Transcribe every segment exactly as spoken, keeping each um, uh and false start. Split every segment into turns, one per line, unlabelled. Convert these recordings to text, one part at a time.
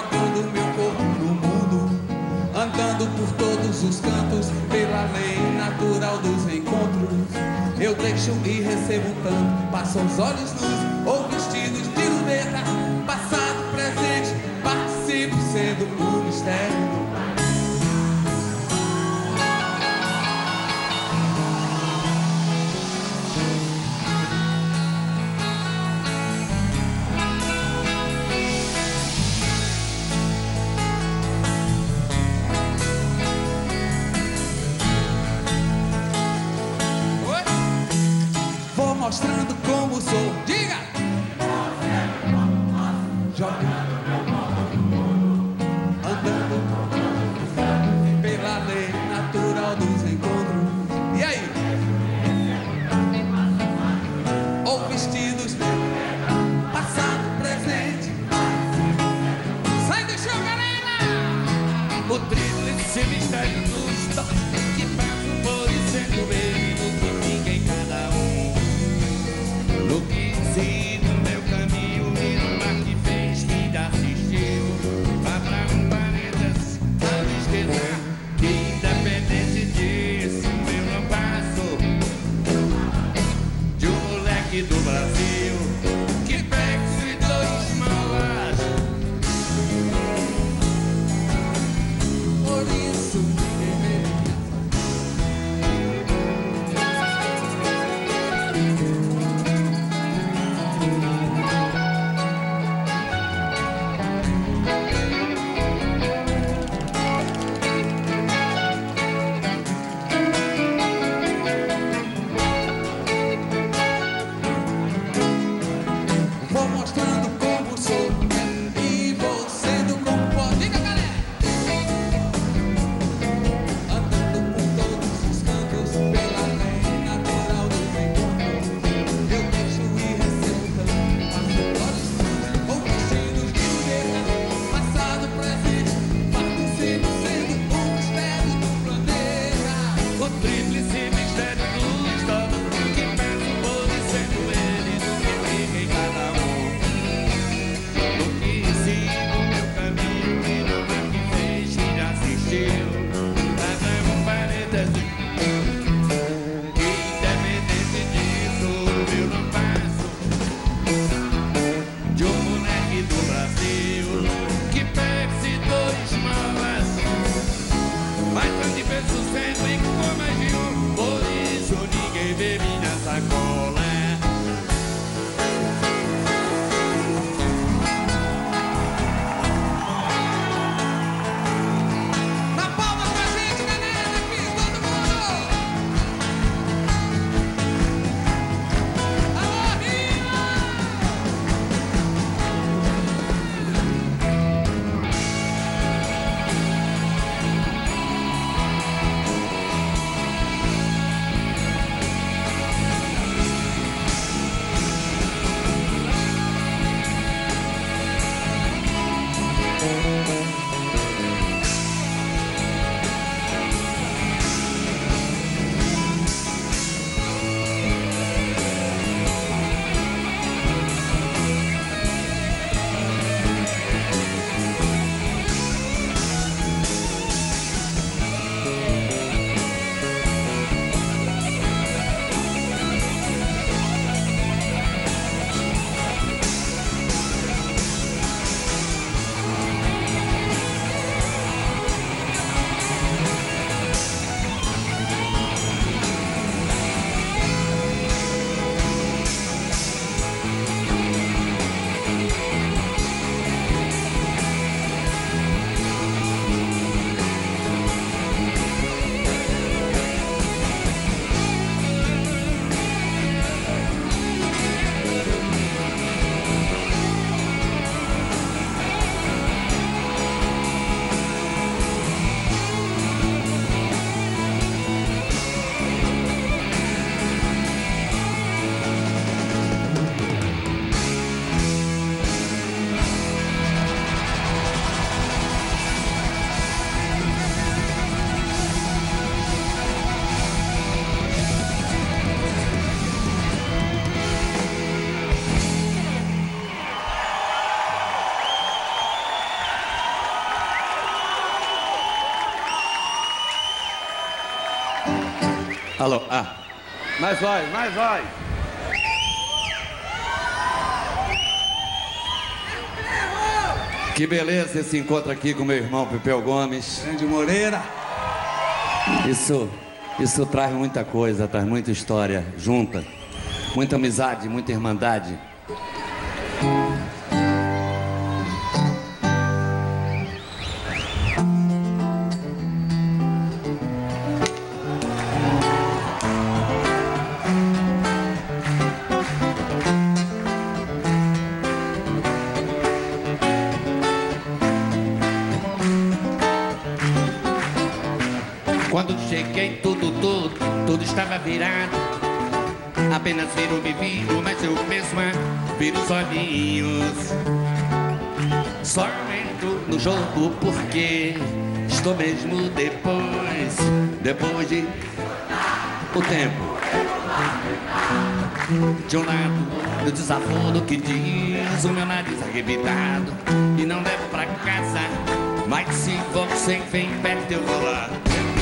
jogando meu corpo no mundo, andando por todos os cantos, pela lei natural dos encontros. Eu deixo e recebo tanto, passam os olhos nus ou vestidos de luneta, passado, presente, participo sendo o mistério. Mostrando como sou, diga! Jogando andando pela lei natural dos encontros. E aí? Ou vestidos, passado, presente. Sai do show, galera!
O tríplice mistério dos toques que passam por dizendo bem no que fica em cada um. No que ensino meu caminho e no mar que fez que
Alô, ah.
Mais vai, mais vai.
Que beleza esse encontro aqui com meu irmão Pepeu Gomes.
Grande Moreira.
Isso, isso traz muita coisa, traz muita história junta. Muita amizade, muita irmandade.
Quando cheguei, tudo, tudo, tudo estava virado. Apenas viro, me viro, mas eu mesma viro os olhinhos. Só entro no jogo porque estou mesmo depois, depois de o tempo. De um lado, do desafono que diz o meu nariz arrebitado e não levo pra casa. Mas se você vem perto, eu vou lá.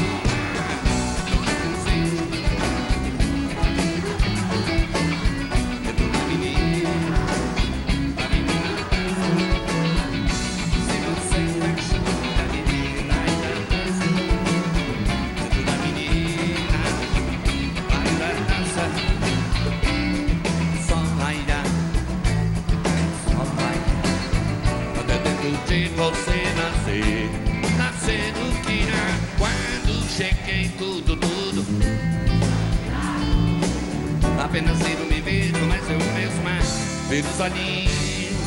Você nascer, nascer do que há. Quando cheguei, tudo, tudo. Apenas viro, me vejo, mas eu mesma vejo os olhinhos.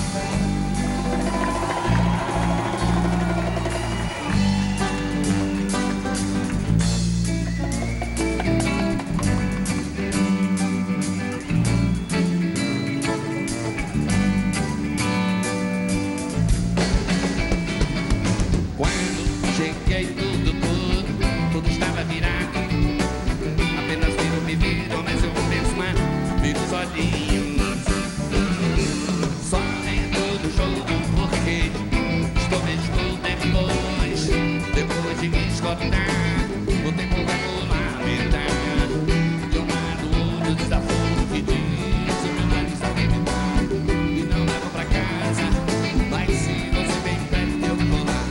Cheguei, tudo, tudo, tudo estava virado. Apenas viro, me viro, mas eu mesma viro os olhinhos. Só entro no jogo porque estou mesmo depois, depois de me esgotar. O tempo vai rolar, verdade. De um lado, outro desafio que diz o meu nariz arrebitado e não levo pra casa. Mas se você vem perto, eu vou lá.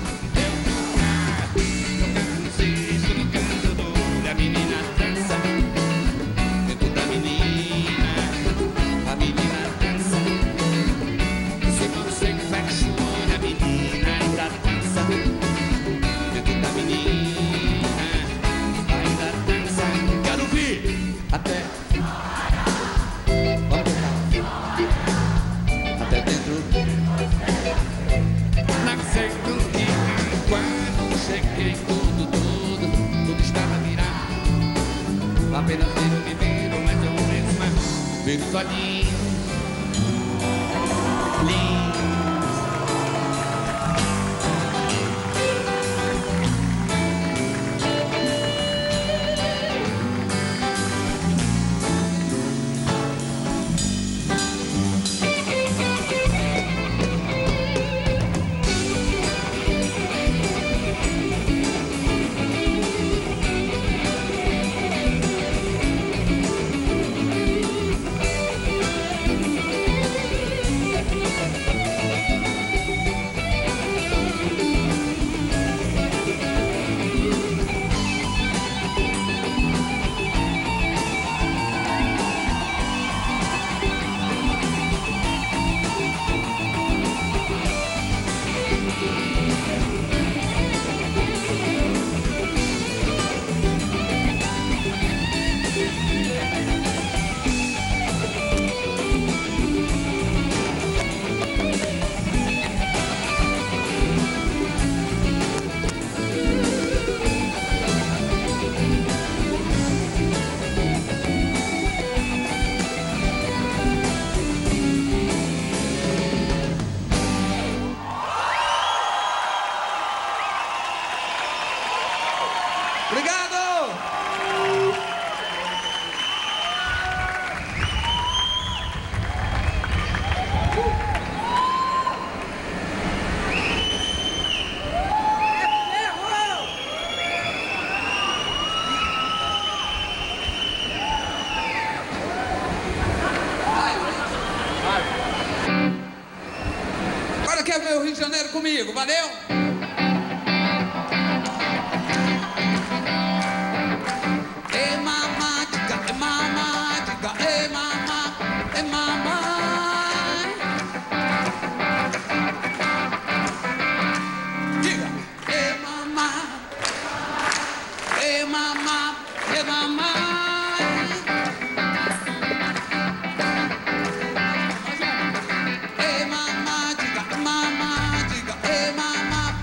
Até, até dentro. Nascendo que quando cheguei, tudo, tudo, tudo estava virado. Apenas viro, me viro, mas eu mesma viro os olhinhos.
comigo, valeu? Ei, mamá, diga, ei, mamá, diga, ei, mamá, ei, mamá. Diga, ei, mamá, ei, mamá, ei, mamá. Ei, mamá, diga, mamá, diga, ei, mamá.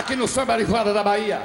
aqui no Samba de Roda da Bahia.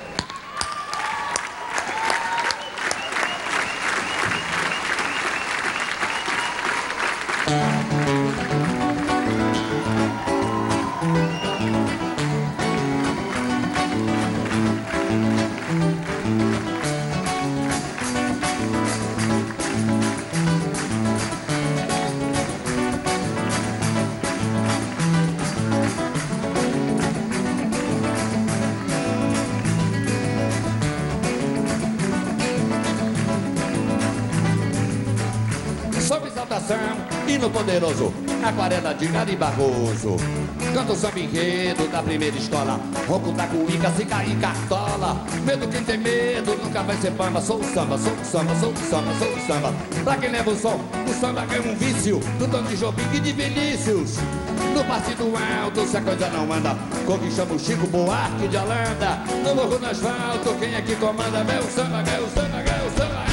Hino poderoso, aquarela de Gari Barroso. Canto o samba enredo da primeira escola. Ronco da cuíca, se cair cartola. Medo quem tem medo, nunca vai ser fama. Sou o samba, sou o samba, sou o samba, sou o samba. Pra quem leva o som, o samba é um vício. Do dono de Jobim e de Vinícius. No partido alto, se a coisa não anda, conquistamos Chico Buarque de Holanda. No morro no asfalto, quem é que comanda? É o samba, é o samba, é o samba.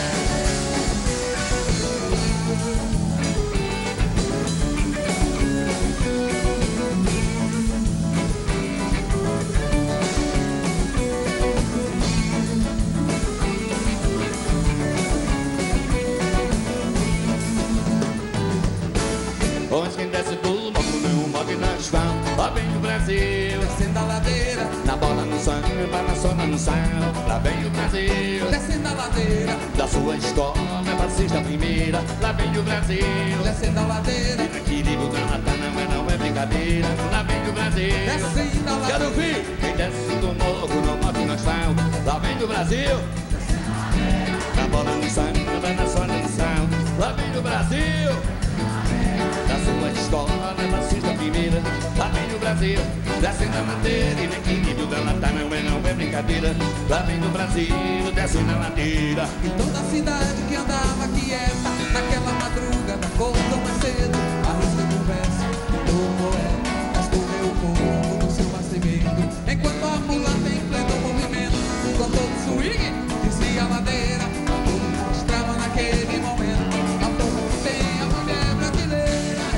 Onde quem desce do morro não move no asfalto. Lá vem o Brasil,
descendo a ladeira,
na bola no samba, na sola no sal. Lá vem o Brasil,
descendo a ladeira,
da sua escola, fascista primeira. Lá vem o Brasil,
descendo a ladeira,
e no equilíbrio da lata não é, não é brincadeira. Lá vem o Brasil,
descendo a ladeira.
Quero ouvir, quem desce do morro não move no asfalto. Lá vem o Brasil, na bola no samba, na sola no sal. Lá vem o Brasil, da sua escola, fascista primeira. Lá vem o Brasil, descendo a ladeira, e no equilíbrio da lata não é, não é brincadeira. Lá vem o Brasil, descendo a ladeira.
E toda a cidade que andava quieta, naquela madrugada acordou mais cedo. A risca do verso, do poeta, escorreu o fogo do seu macieiro. Enquanto a mulata em pleno movimento, com todo swing, descia a ladeira. Todos mostravam naquele momento a força que tem a mulher brasileira.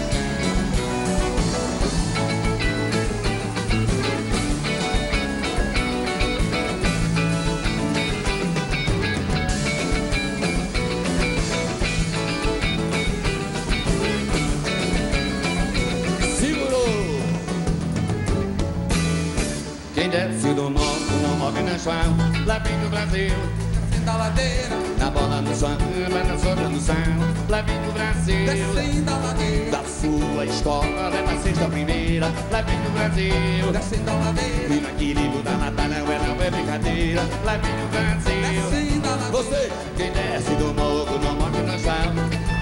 Quem desce do norte não move no chão. Lá vem o Brasil,
Descendo a ladeira,
na bola no samba, na sola no sal. Lá vem o Brasil,
descendo a ladeira,
da sua escola, é fascista primeira. Lá vem o Brasil,
descendo a ladeira,
e no equilíbrio da lata não é, não é brincadeira. Lá vem o Brasil,
descendo a ladeira.
você, quem desce do morro não move no chão.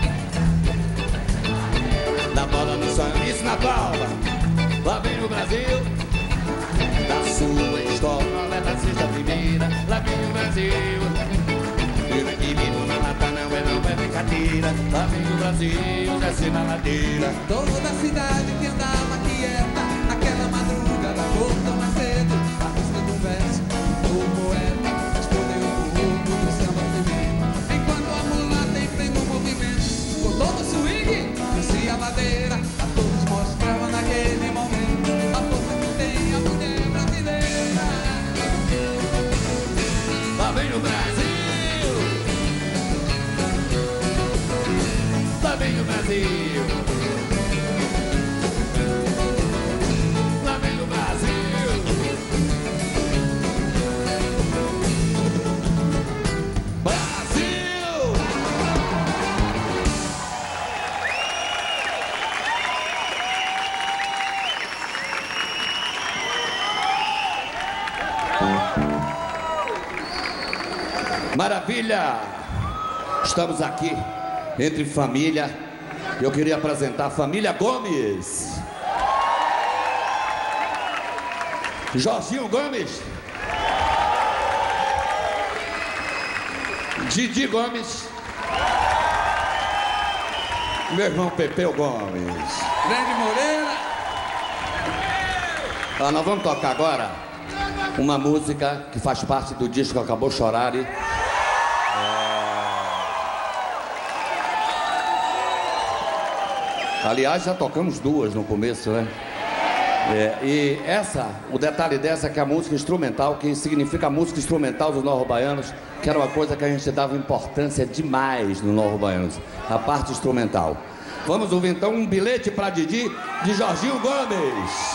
Na bola no samba, isso na palma. Lá vem o Brasil, da sua escola, é fascista primeira. Lá vem o Brasil, e no equilíbrio na lata não é, não é brincadeira. Lá vem o Brasil, desce na ladeira.
Toda a cidade que andava quieta, naquela madrugada acordou mais cedo. A risca do verso, do poeta, respondeu o fogo do samba primeiro. Enquanto a mulata em pleno movimento, com todo swing, descia a ladeira. A todos mostrava naquele momento a força que tem a mulher brasileira.
Lá vem o Brasil, lá vem o Brasil, lá vem o Brasil. Brasil! Maravilha! Estamos aqui entre família. Eu queria apresentar a família Gomes. Jorginho Gomes, Didi Gomes, meu irmão Pepeu Gomes.
Grande Moreira.
Ah, nós vamos tocar agora uma música que faz parte do disco Acabou Chorar. E... Aliás, já tocamos duas no começo, né? É, e essa, o detalhe dessa é que a música instrumental, que significa a música instrumental dos Norro-Baianos, que era uma coisa que a gente dava importância demais no Norro-Baianos, a parte instrumental. Vamos ouvir então um bilhete para Didi, de Jorginho Gomes.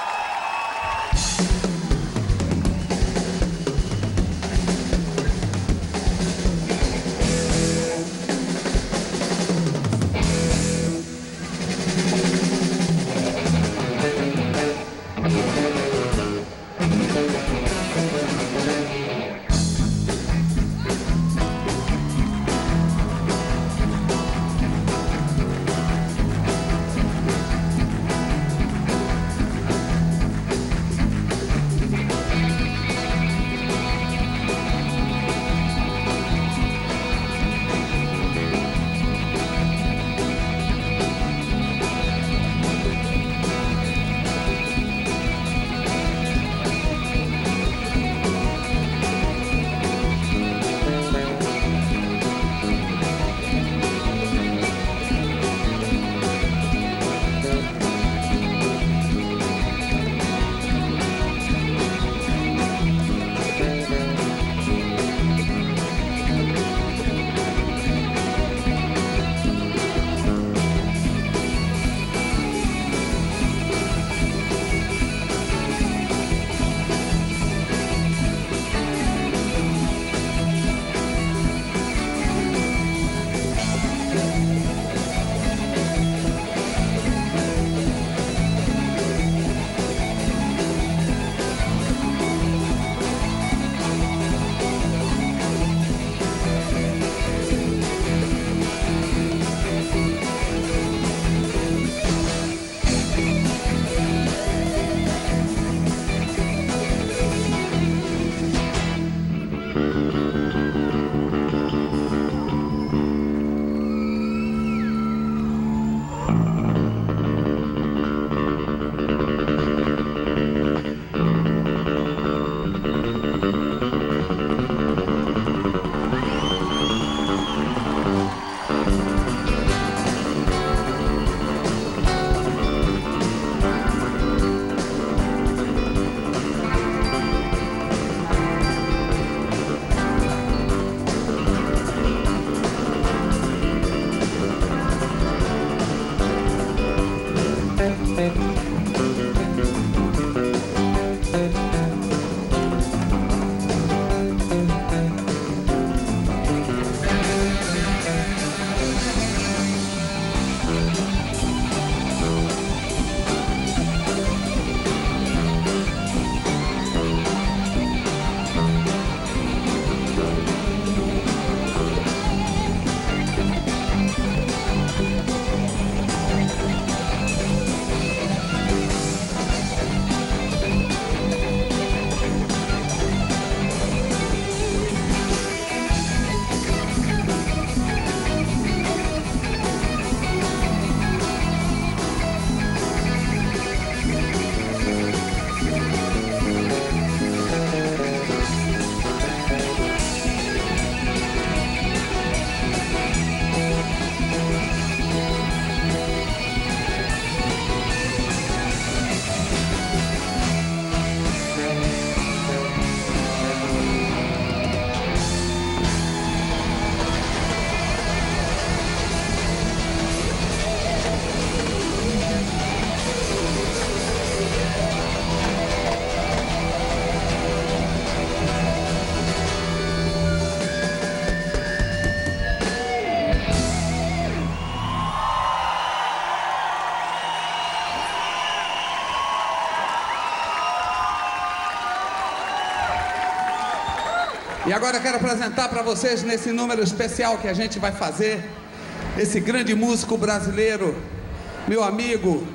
E agora eu quero apresentar para vocês, nesse número especial que a gente vai fazer, esse grande músico brasileiro, meu amigo,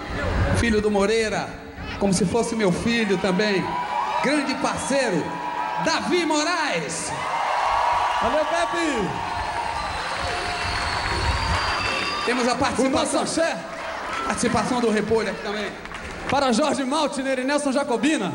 filho do Moreira, como se fosse meu filho também, grande parceiro, Davi Moraes.
Valeu, Pepe!
Temos a participação, participação do Repolho aqui também.
Para Jorge Maltner e Nelson Jacobina.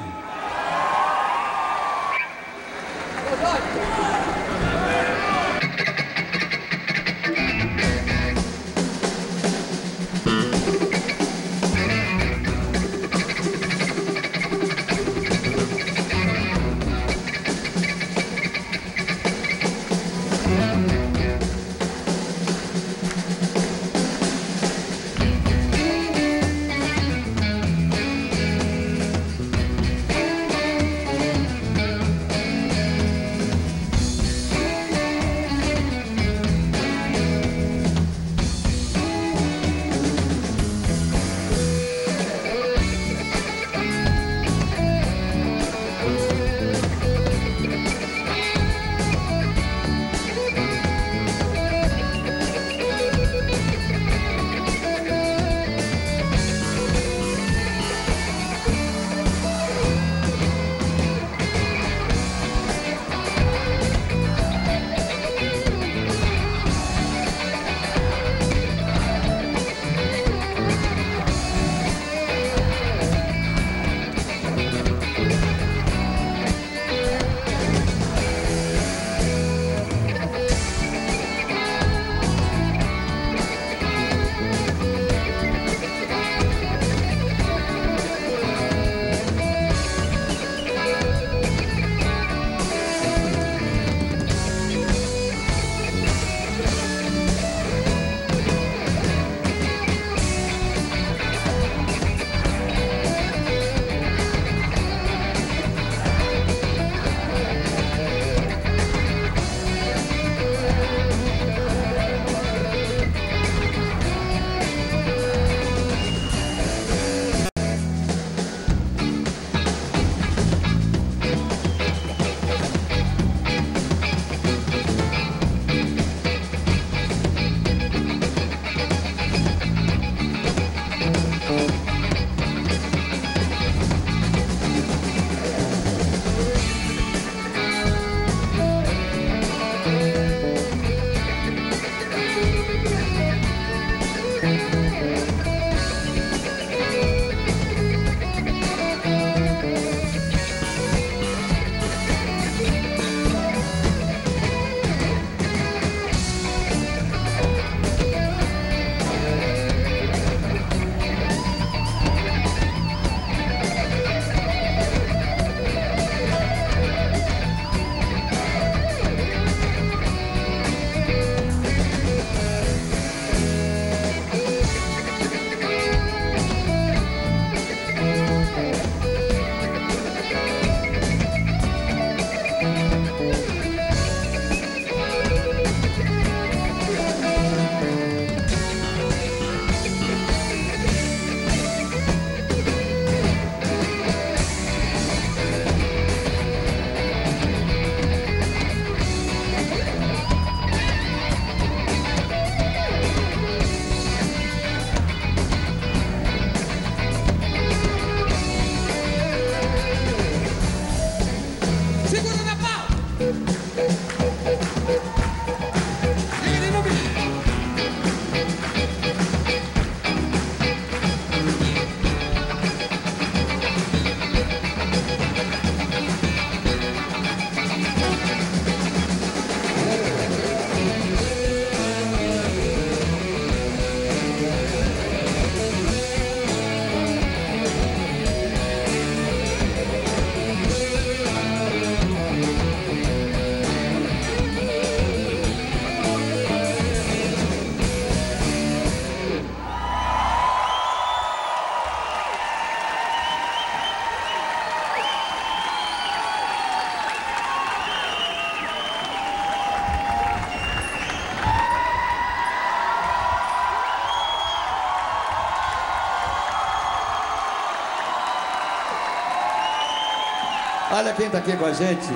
Olha quem tá aqui com a gente.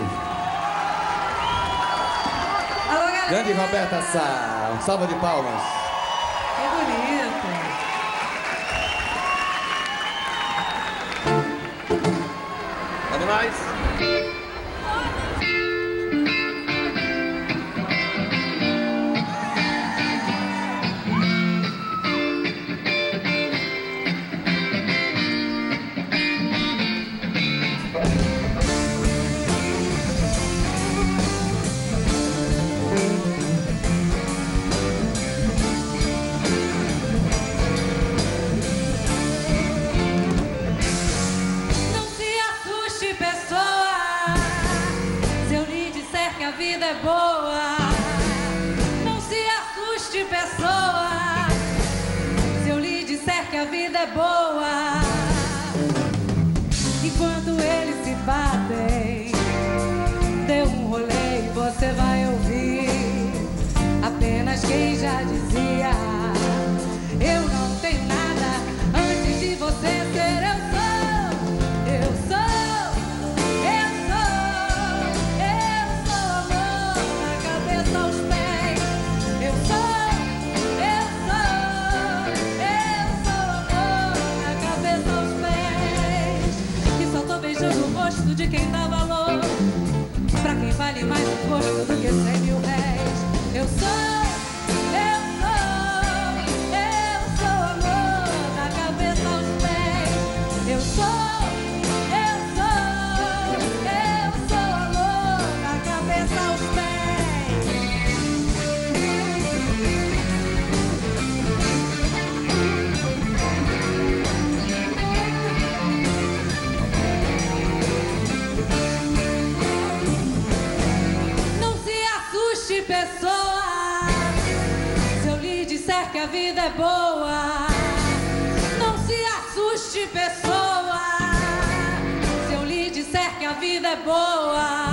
Alô, galera.
Grande Roberta Sá. Um salve de palmas.
Que bonito.
Pode mais?
A vida é boa. Enquanto eles se batem, dê um rolê e você vai ouvir apenas quem já dizia: eu não tenho nada antes de você ser. Eu sou, eu sou, eu sou, eu sou amor na cabeça aos pés. Eu sou. Beijando o rosto de quem dá valor, pra quem vale mais o gosto do que cem mil réis. Eu sou, eu sou, eu sou amor da cabeça aos pés. Eu sou, eu sou, eu sou amor da cabeça aos pessoa, se eu lhe disser que a vida é boa, não se assuste, pessoa, se eu lhe disser que a vida é boa.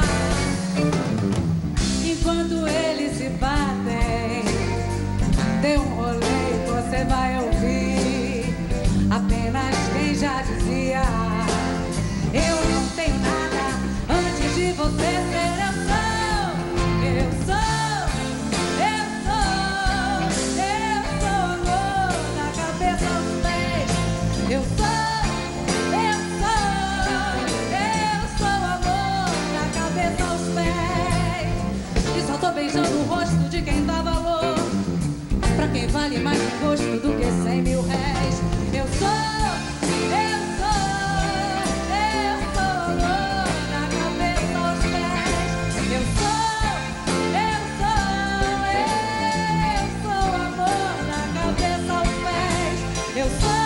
Enquanto eles se batem, dê um rolê e você vai ouvir apenas quem já dizia: eu não tenho nada antes de você ser. Eu sou, eu sou. Eu sou, eu sou, eu sou amor na cabeça aos pés. E só tô beijando o rosto de quem dá valor, pra quem vale mais o gosto do que cem mil réis. Eu sou, eu sou, eu sou amor na cabeça aos pés. Eu sou, eu sou, eu sou amor na cabeça aos pés. Eu sou.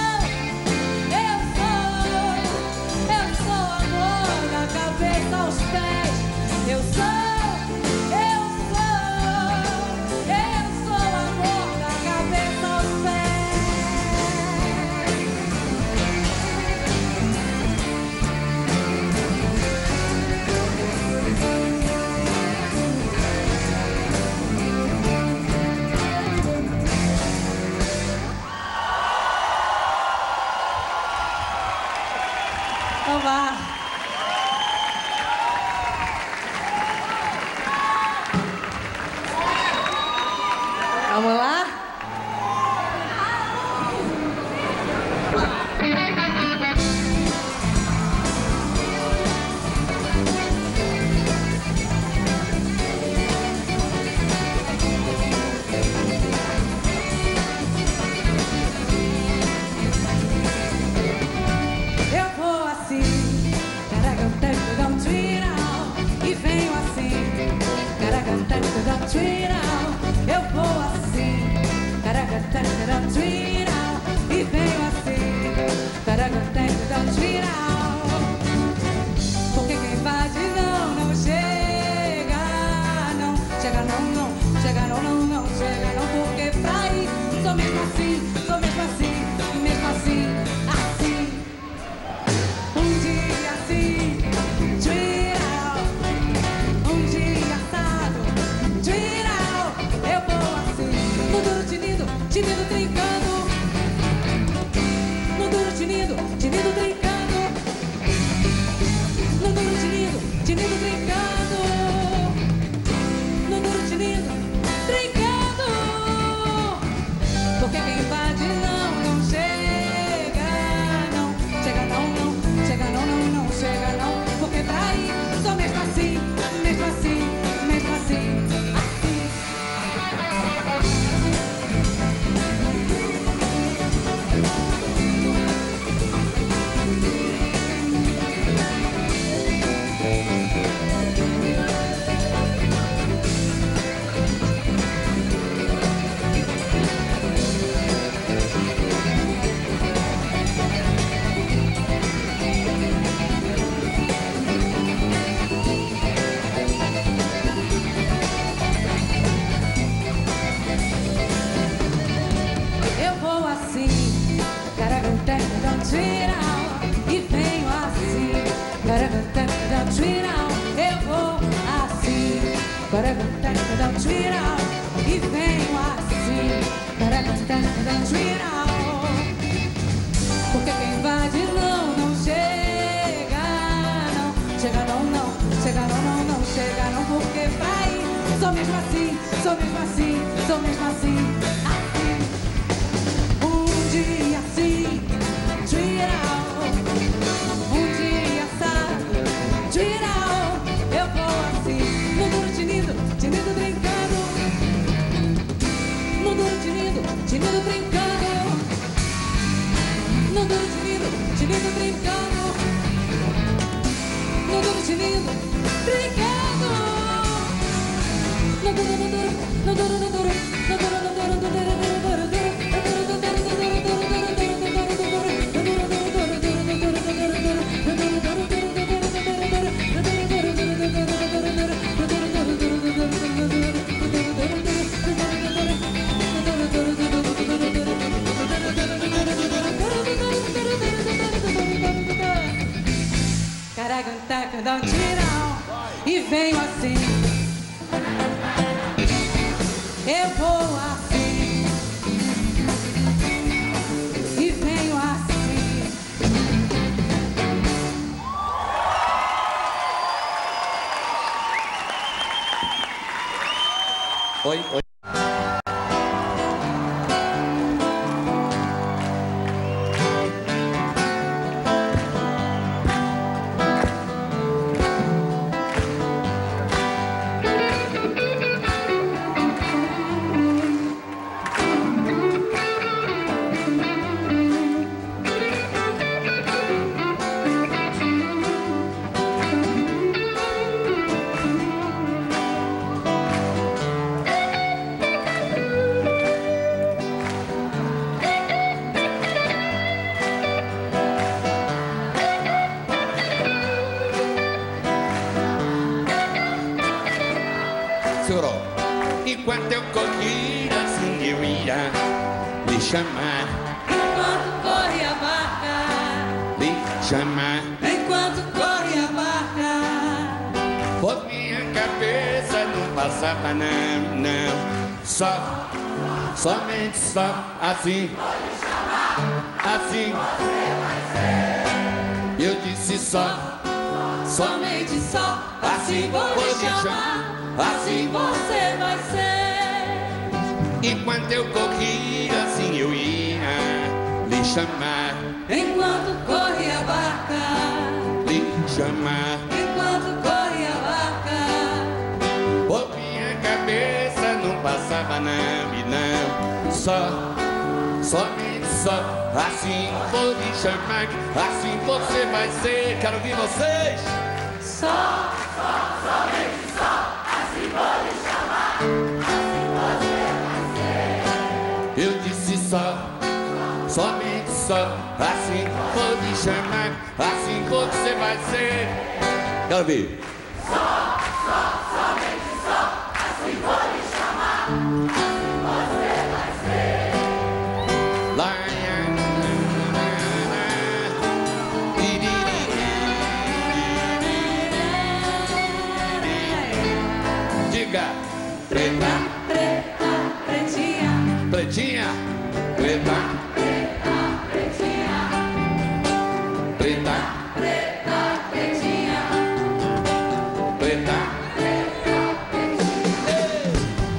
Aos pés, eu sou, eu sou, eu sou amor da cabeça aos pés. Olá. Vamos lá? Eu vou assim, caracantando, dá um twiral, e venho assim, caracantando, dá um twiral. Eu vou assim, caracatacatatiral, e venho assim, caracatacatatiral. Porque quem bate não, não chega, não, chega não, não, chega não, não, não, chega não. Porque pra ir, sou mesmo assim, sou mesmo assim, mesmo assim, assim. Um dia assim, twiral, um dia assado, twiral. Eu vou assim, no duro tinindo, tinindo trincando. No duro tinindo, tinindo trincando. No duro tinindo, Caracanteca, dá um tira e venho assim. Caracanteca, dá um tira. Porque quem vai de não, não chega, não. Chega não, não. Chega não, não, não. Chega não, porque pra ir sou mesmo assim, sou mesmo assim, sou mesmo assim, assim. Um dia assim, tira. Um dia sabe, tira. Eu vou assim, no duro tinindo, tinindo brincando. No duro tinindo, tinindo brincando. No duro tinindo, tinindo brincando. No duro tinindo, brincando. No duro, no duro, no duro, no duro, no duro, no duro, no duro, no duro, no duro. Caracanteca, dá um tirão e venho assim. Eu vou assim e venho assim.
Oi, oi.
Enquanto eu corria, assim eu ia lhe chamar.
Enquanto corre a barca,
Lhe chamar.
enquanto corre a barca,
Por minha cabeça não passava não, não. Só, somente só, assim. Assim. Eu disse só,
somente só, assim vou lhe chamar. Assim você vai ser.
enquanto eu corria, assim eu ia lhe chamar.
Enquanto corre a barca,
Lhe chamar.
enquanto corre a barca,
Por minha cabeça não passava não e não. Só, somente só, assim vou lhe chamar. Assim você vai ser. Quero ouvir vocês.
só, só, somente só, assim vou lhe chamar. Assim você vai ser.
Eu disse só, somente só, assim vou lhe chamar. Assim você vai ser.
Quero ouvir.
Só, só, somente só, assim vou lhe chamar. Assim você vai ser.
Lá, diga,
Preta, preta, pretinha,
pretinha, preta,
preta, pretinha,
preta,
preta, pretinha,
preta.
preta, pretinha.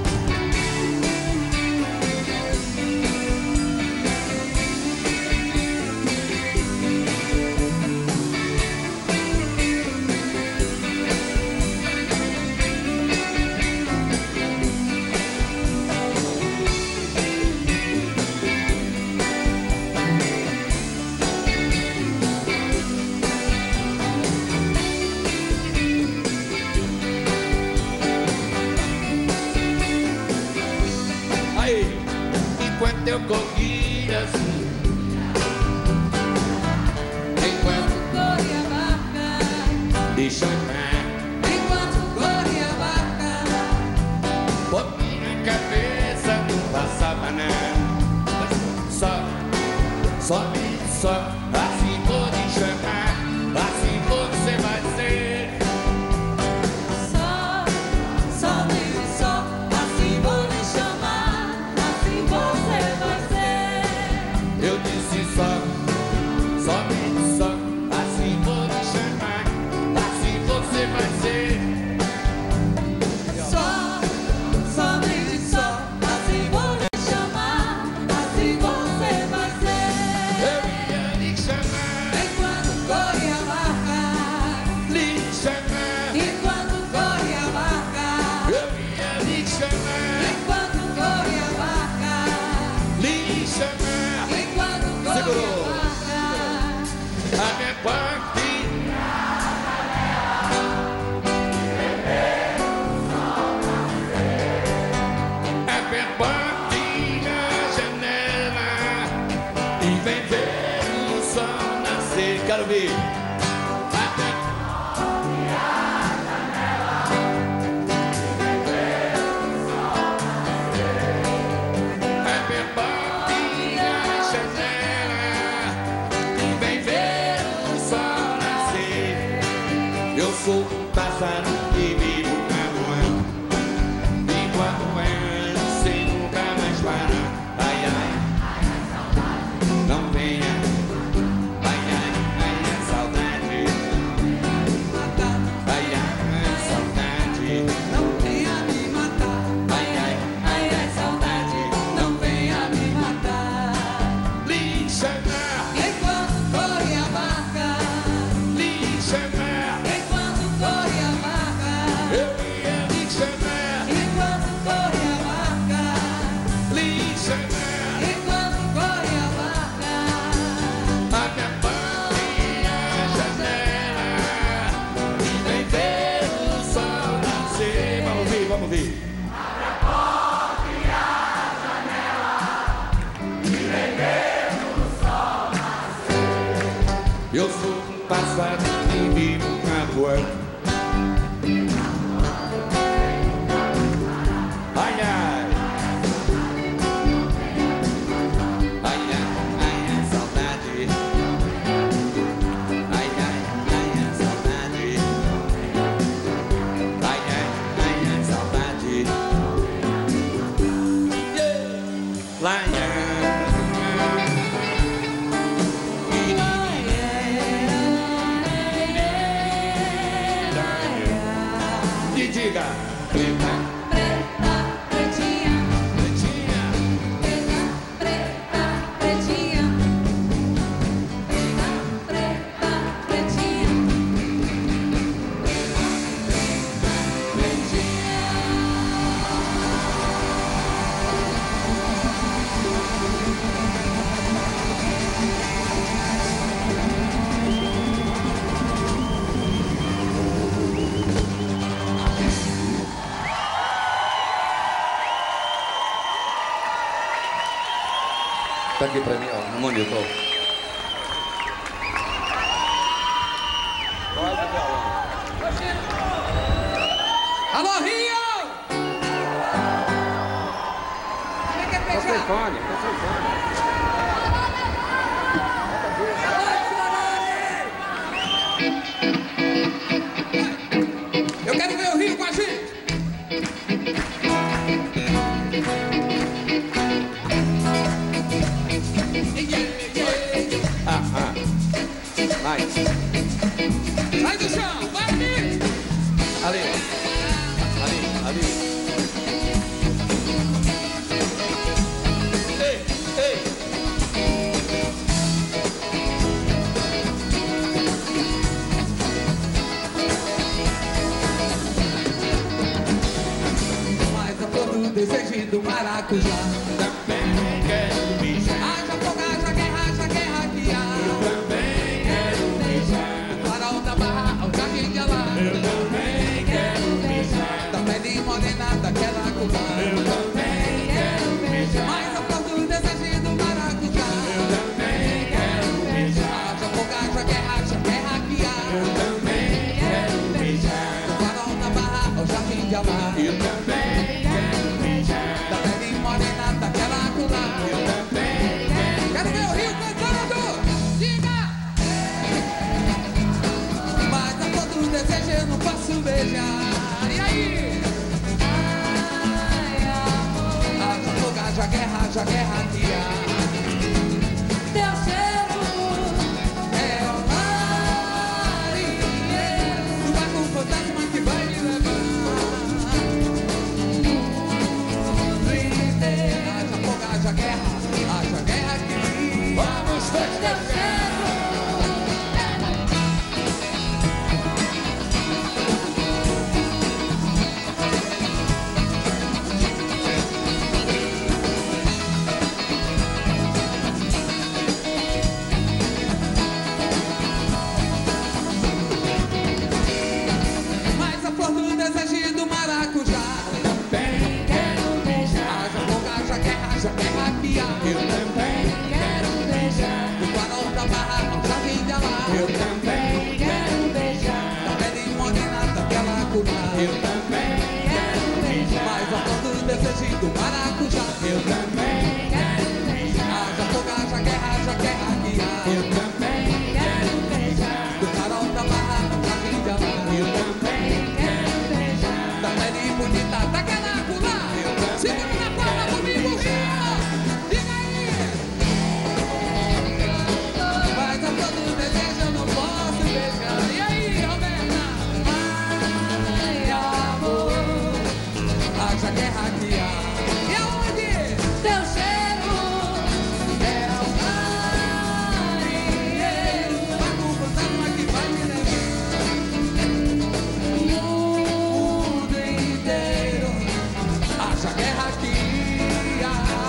Aí, enquanto eu corria assim, enquanto
Corre a barca,
lhe chamar.
enquanto corre a barca,
Por minha cabeça não passava nada. Só, somente só, assim vou lhe chamar. Assim você vai ser.
só, só
ouvir.
Sou pássaro e vivo caminhando, enquanto é sem nunca mais parar. Ai, ai, não venha. Ai, ai, ai, é saudade. Ai, ai, é saudade.
Não venha me matar.
Ai, ai, ai, é saudade.
Não venha me matar.
Lixa-me,
Enquanto corre a barca,
lixa-me. Eu ia lhe chamar,
enquanto corre a barca,
lhe chamar.
enquanto corre a barca.
Abre a porta e a janela e vem ver o sol nascer.
Vamos ouvir, vamos ouvir.
Abre a porta e a janela e vem ver o sol nascer. Eu sou um pássaro e vivo voando. Ai, ai. Ai, ai, ai, é saudade. Ai, ai, ai, é saudade. Ai, ai, ai, é saudade. Yeah. Lá, yeah. E diga, preta.
Preta, pretinha,
Pretinha,
preta, preta, pretinha. Preta, preta, pretinha.
Tá aqui pra mim, ó, no monitor.
Alô, Rio! Quem quer fechar?
Fone, tá sem fone.
Eu quero ver o Rio com a gente!
Ah, ah. Vai.
Sai do chão, vai ali!
Ali. Ali, ali.
ei, ei.
Mas a flor do desejo e do maracujá.
Também quero beijar.
Haja fogo, haja guerra, haja guerra que há.
Também quero beijar.
Do farol da barra ao jardim de Alá.
Eu também quero beijar.
Da pele morena daquela cubana.
Eu também quero beijar.
Mas a flor do desejo e do maracujá.
Eu também quero beijar.
Haja fogo, haja guerra, haja guerra que há.
Eu também quero beijar.
Do farol da barra ao jardim de Alá.
Eu também quero beijar.
Da pele morena daquela cubana.
Eu também quero.
Quero ver o Rio cantando! Diga! Mas a flor do desejo eu não posso beijar. E aí?
Ai, amor,
Haja fogo, haja guerra, haja guerra que há.
teu cheiro
É o marinheiro do barco fantasma que vai me levar. Haja fogo, haja guerra, haja guerra que
Vamos festejar.
teu cheiro
haja guerra que há. E aonde?
Teu cheiro
É o marinheiro, barco fantasma que vai me levar. O mundo inteiro, haja guerra que há.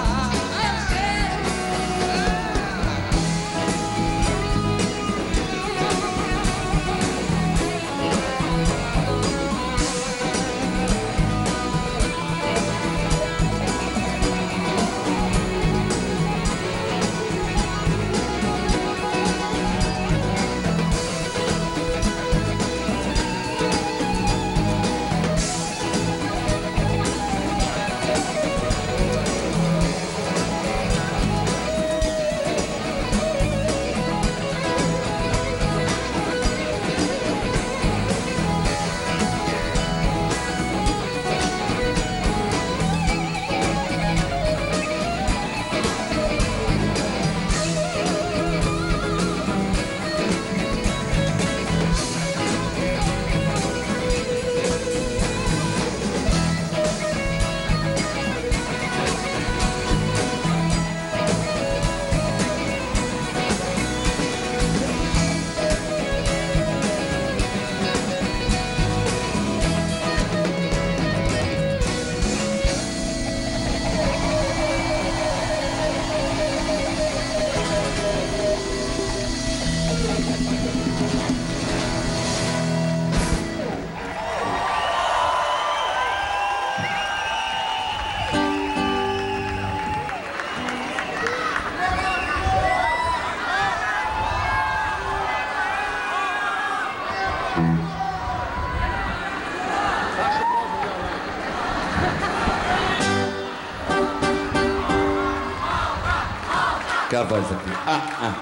Que a voz aqui. Ah, ah.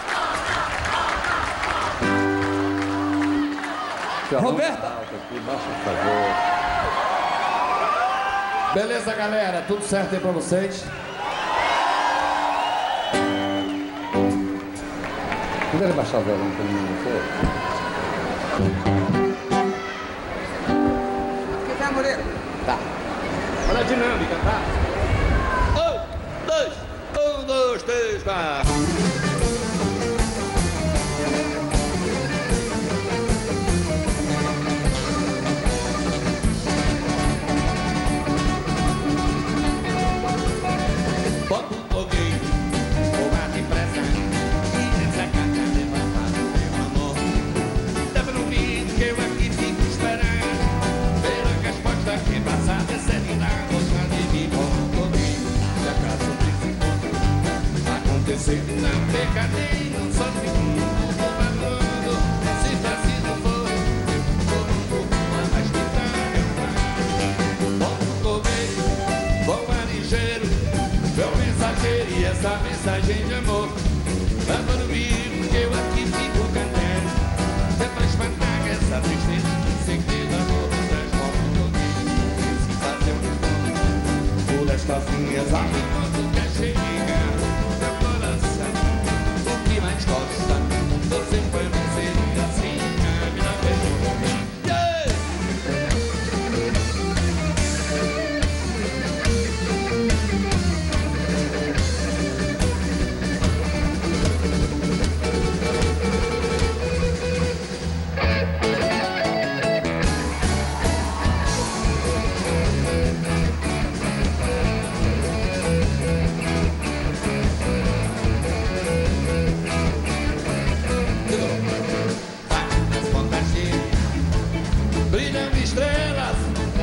Roberta!
Aqui, baixa, por favor. Beleza, galera? Tudo certo aí pra vocês? Puder baixar o violão pra mim, por
Que tá, Moreira?
Tá. Olha a dinâmica, tá? Um, dois, um, dois, três, quatro.
Bota um foguinho, fogar depressa, e essa carta levanta o meu amor. Dá pra ouvir que eu aqui fico esperando, pela resposta que passada é serenidade. Outra de mim, bota um foguinho, se acaso desse encontro acontecer na pecadinha, só segundo, vou falando, se preciso for, vou um pouco mais tentar meu pai. Bota um foguinho, vou mais ligeiro, meu mensageiro e essa mensagem de amor. Dá pra ouvir que eu aqui fico cantando, é pra espantar essa tristeza, certeza vou transformar um pouquinho, se fazer um encontro, por esta fim exato enquanto quer chegar meu coração. O que mais gosta, você foi você e assim a minha vez. Yeah! Brilham estrelas,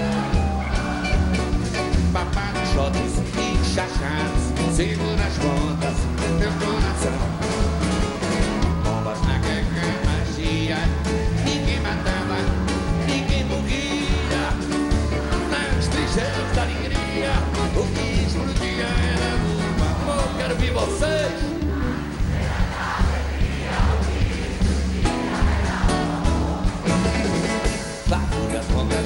papachotes e chachados, segura as pontas, meu coração. Bombas na guerra, magia, ninguém matava, ninguém morria. Nas trincheiras da alegria, o que explodia era o amor. Quero ver vocês. Várias pontas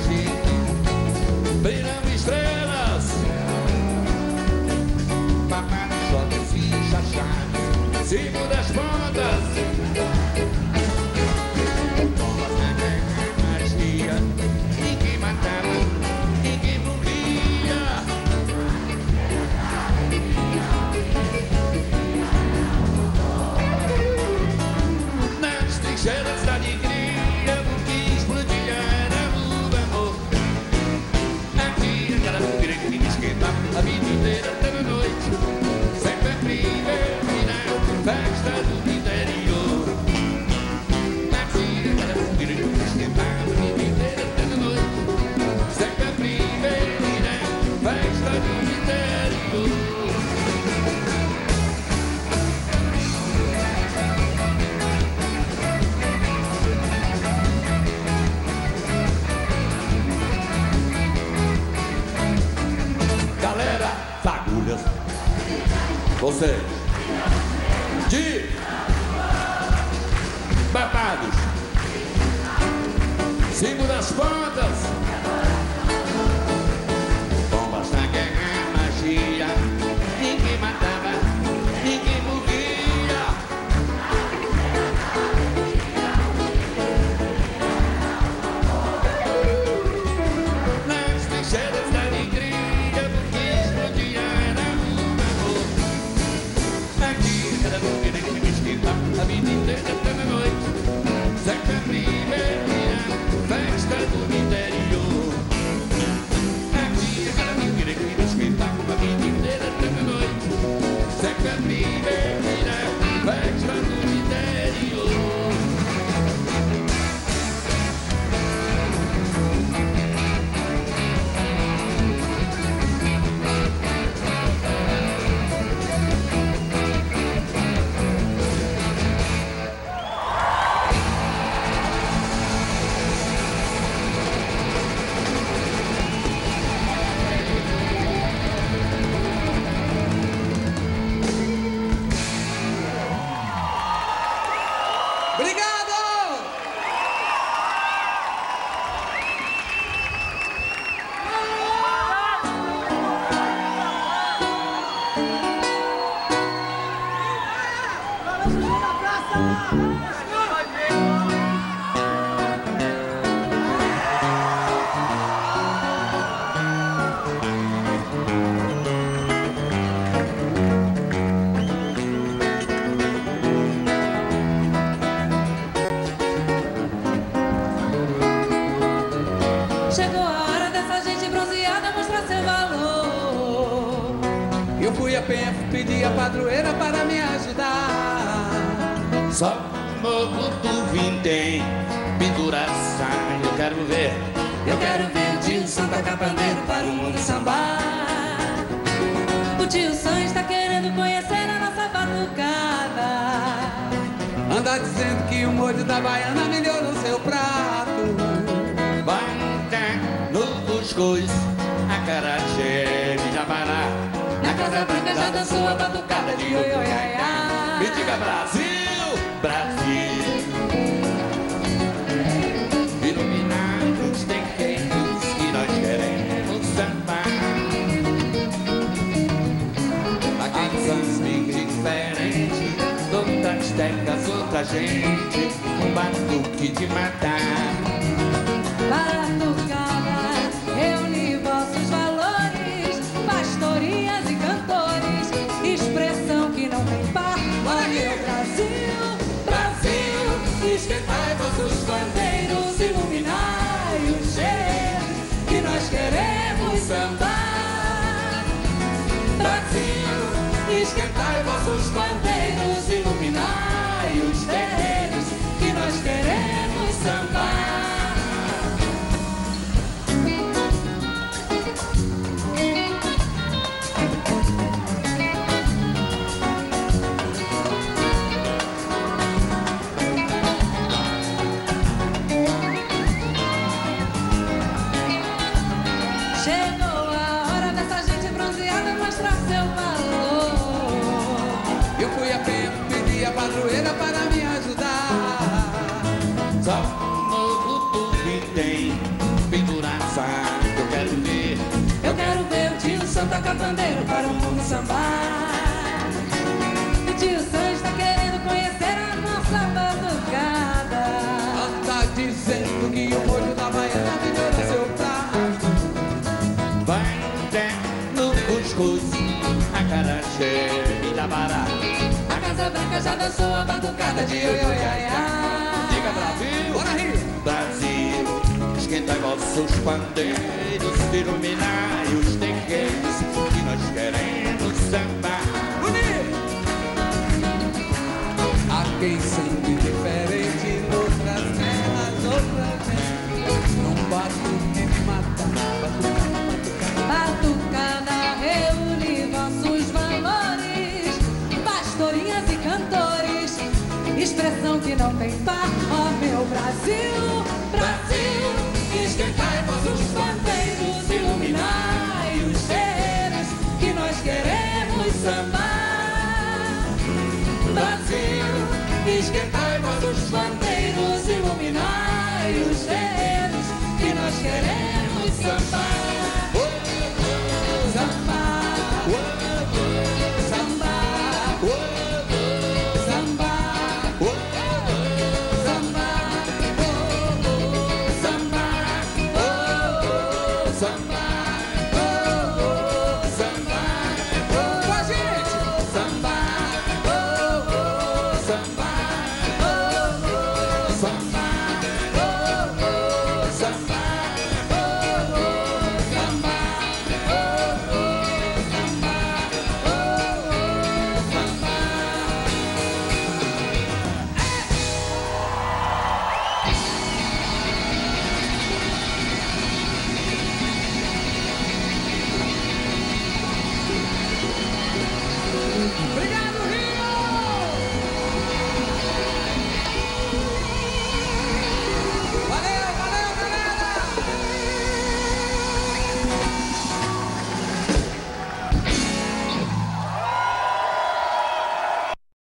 brilham estrelas, papachotes
fagulhas. Vocês de babados, segura as pontas. Bombas na guerra, magia. Ninguém matava, ninguém morria. Nas trincheiras da alegria, porque explodia era um amor. Aqui cada boca que me esquenta a vida inteira pela noite. Sempre primeira festa do interior. Aqui cada boca que me esquenta a vida inteira pela noite. Sempre primeira festa do interior.
Obrigado!
Chegou a hora dessa gente bronzeada mostrar seu valor.
Eu fui a Penha, pedi a padroeira para me ajudar.
Só morro do vintém, pendura saia, eu quero ver.
Eu quero ver o tio Sam tocar pandeiro para o mundo sambar. O tio Sam está querendo conhecer a nossa batucada.
Anda dizendo que o molho da baiana melhorou seu prato.
Vai entrar no cuscuz, acarajé de jabará.
Na Casa Branca já dançou a batucada de oi, oi, ai, ai.
Me diga Brasil, Brasil. Iluminados terreiros que nós queremos sambar. Aqui bem diferente, outras terras, outra gente, um batuque de matar.
Batucada reúne vossos valores, pastorinhas e cantores, expressão que não tem par. Ó meu Brasil, Brasil, esquentai vossos bandeiros, iluminai os cheiros que nós queremos sambar. Brasil, esquentai vossos bandeiros, iluminai os terreiros que nós queremos sambar. Chegou a hora dessa gente bronzeada mostrar seu valor.
Eu fui a Penha, pedi a padroeira para me ajudar.
Só morro do vintém, pendura saia, eu quero ver.
Eu quero ver o tio Sam tocar pandeiro para o mundo sambar. O tio Sam está querendo conhecer a nossa batucada.
Anda dizendo que o molho da baiana melhorou seu prato.
Vai entrar no cuscuz, acarajé de jabará.
A Casa Branca já dançou a batucada de oi, oi, ai, ai.
Diga Brasil,
Bora rir!
Brasil, esquenta vossos pandeiros, iluminai os terreiros que nós queremos sambar.
Bonito! Há quem sempre diferente, noutras terras, outra gente. Num batuque de matar, batucada, batucada.
Batucada reúne vossos valores, pastorinhas e cantores, expressão que não tem par. Ó meu Brasil,